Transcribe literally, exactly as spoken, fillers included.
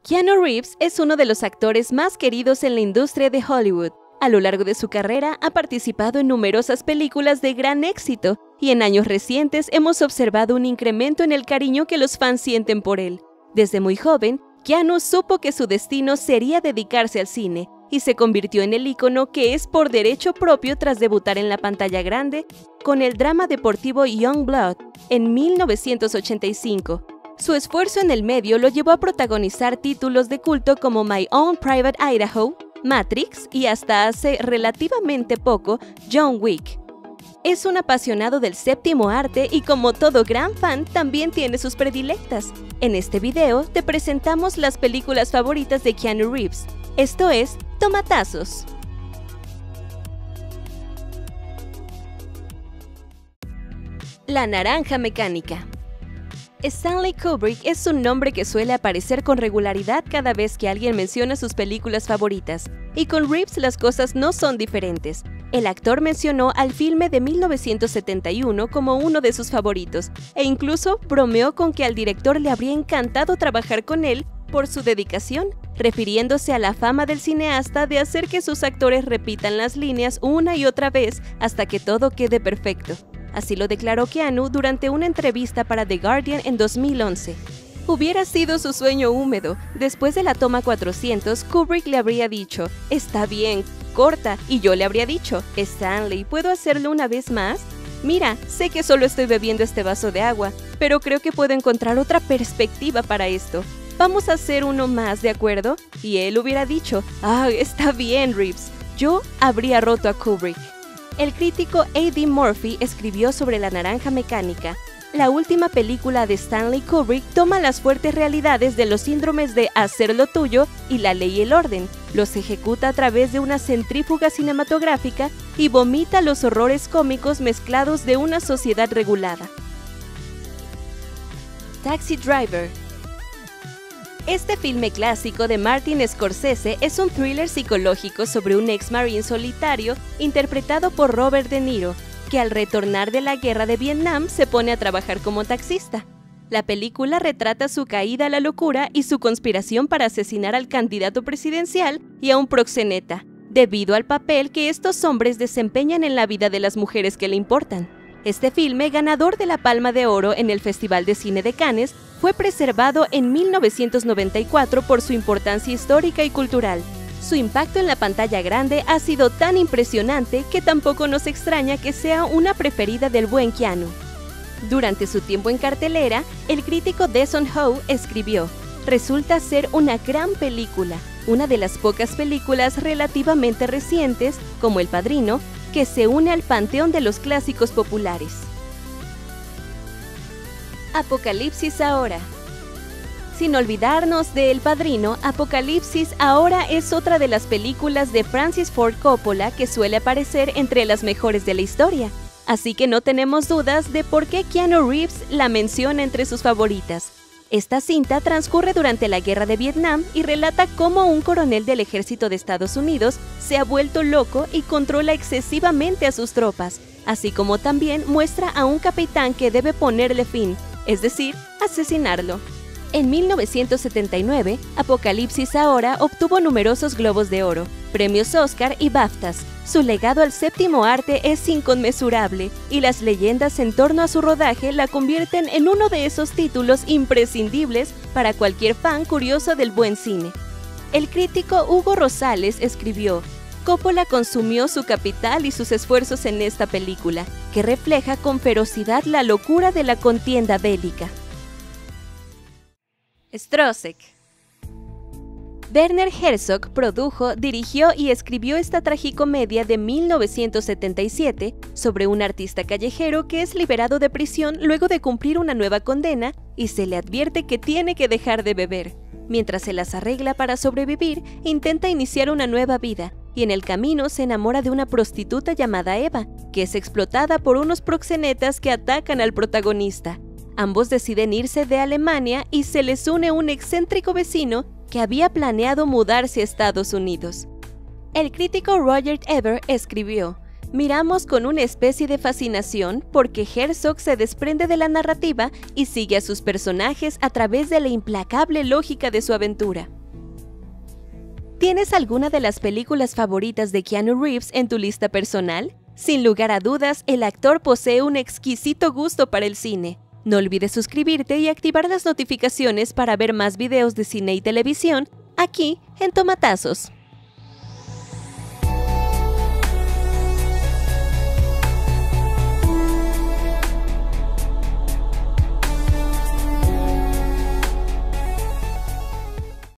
Keanu Reeves es uno de los actores más queridos en la industria de Hollywood. A lo largo de su carrera ha participado en numerosas películas de gran éxito y en años recientes hemos observado un incremento en el cariño que los fans sienten por él. Desde muy joven, Keanu supo que su destino sería dedicarse al cine y se convirtió en el ícono que es por derecho propio tras debutar en la pantalla grande con el drama deportivo Youngblood en mil novecientos ochenta y cinco. Su esfuerzo en el medio lo llevó a protagonizar títulos de culto como My Own Private Idaho, Matrix y hasta hace relativamente poco, John Wick. Es un apasionado del séptimo arte y como todo gran fan también tiene sus predilectas. En este video te presentamos las películas favoritas de Keanu Reeves. Esto es Tomatazos. La naranja mecánica. Stanley Kubrick es un nombre que suele aparecer con regularidad cada vez que alguien menciona sus películas favoritas, y con Reeves las cosas no son diferentes. El actor mencionó al filme de mil novecientos setenta y uno como uno de sus favoritos, e incluso bromeó con que al director le habría encantado trabajar con él por su dedicación, refiriéndose a la fama del cineasta de hacer que sus actores repitan las líneas una y otra vez hasta que todo quede perfecto. Así lo declaró Keanu durante una entrevista para The Guardian en dos mil once. Hubiera sido su sueño húmedo. Después de la toma cuatrocientos, Kubrick le habría dicho, «Está bien, corta», y yo le habría dicho, «Stanley, ¿puedo hacerlo una vez más? Mira, sé que solo estoy bebiendo este vaso de agua, pero creo que puedo encontrar otra perspectiva para esto. Vamos a hacer uno más, ¿de acuerdo?» Y él hubiera dicho, «Ah, está bien, Reeves». Yo habría roto a Kubrick. El crítico A D Murphy escribió sobre La naranja mecánica. La última película de Stanley Kubrick toma las fuertes realidades de los síndromes de hacer lo tuyo y La ley y el orden, los ejecuta a través de una centrífuga cinematográfica y vomita los horrores cómicos mezclados de una sociedad regulada. Taxi Driver. Este filme clásico de Martin Scorsese es un thriller psicológico sobre un ex-marine solitario interpretado por Robert De Niro, que al retornar de la guerra de Vietnam se pone a trabajar como taxista. La película retrata su caída a la locura y su conspiración para asesinar al candidato presidencial y a un proxeneta, debido al papel que estos hombres desempeñan en la vida de las mujeres que le importan. Este filme, ganador de la Palma de Oro en el Festival de Cine de Cannes, fue preservado en mil novecientos noventa y cuatro por su importancia histórica y cultural. Su impacto en la pantalla grande ha sido tan impresionante que tampoco nos extraña que sea una preferida del buen Keanu. Durante su tiempo en cartelera, el crítico Deson Howe escribió, «Resulta ser una gran película, una de las pocas películas relativamente recientes, como El Padrino, que se une al panteón de los clásicos populares». Apocalipsis ahora. Sin olvidarnos de El Padrino, Apocalipsis ahora es otra de las películas de Francis Ford Coppola que suele aparecer entre las mejores de la historia. Así que no tenemos dudas de por qué Keanu Reeves la menciona entre sus favoritas. Esta cinta transcurre durante la Guerra de Vietnam y relata cómo un coronel del ejército de Estados Unidos se ha vuelto loco y controla excesivamente a sus tropas, así como también muestra a un capitán que debe ponerle fin, es decir, asesinarlo. En mil novecientos setenta y nueve, Apocalipsis ahora obtuvo numerosos Globos de Oro, premios Oscar y BAFTAs. Su legado al séptimo arte es inconmensurable y las leyendas en torno a su rodaje la convierten en uno de esos títulos imprescindibles para cualquier fan curioso del buen cine. El crítico Hugo Rosales escribió, «Coppola consumió su capital y sus esfuerzos en esta película, que refleja con ferocidad la locura de la contienda bélica». Stroszek. Werner Herzog produjo, dirigió y escribió esta tragicomedia de mil novecientos setenta y siete sobre un artista callejero que es liberado de prisión luego de cumplir una nueva condena y se le advierte que tiene que dejar de beber. Mientras se las arregla para sobrevivir, intenta iniciar una nueva vida y en el camino se enamora de una prostituta llamada Eva, que es explotada por unos proxenetas que atacan al protagonista. Ambos deciden irse de Alemania y se les une un excéntrico vecino que había planeado mudarse a Estados Unidos. El crítico Roger Ebert escribió, Miramos con una especie de fascinación porque Herzog se desprende de la narrativa y sigue a sus personajes a través de la implacable lógica de su aventura. ¿Tienes alguna de las películas favoritas de Keanu Reeves en tu lista personal? Sin lugar a dudas, el actor posee un exquisito gusto para el cine. No olvides suscribirte y activar las notificaciones para ver más videos de cine y televisión aquí en Tomatazos.